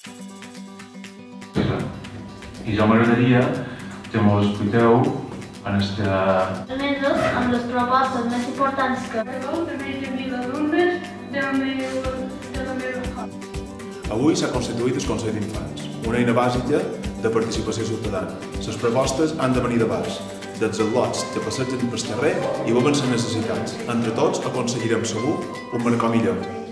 I ja m'agradaria que ens expliqueu en aquesta... Mesos amb les propostes més importants que... De 20.000 alumnes de la meva escola. Avui s'ha constituït el Consell d'Infants, una eina bàsica de participació ciutadana. Les propostes han de venir de baix, dels al·lots que passegen pel carrer i veuen les necessitats. Entre tots aconseguirem segur un mercat millor.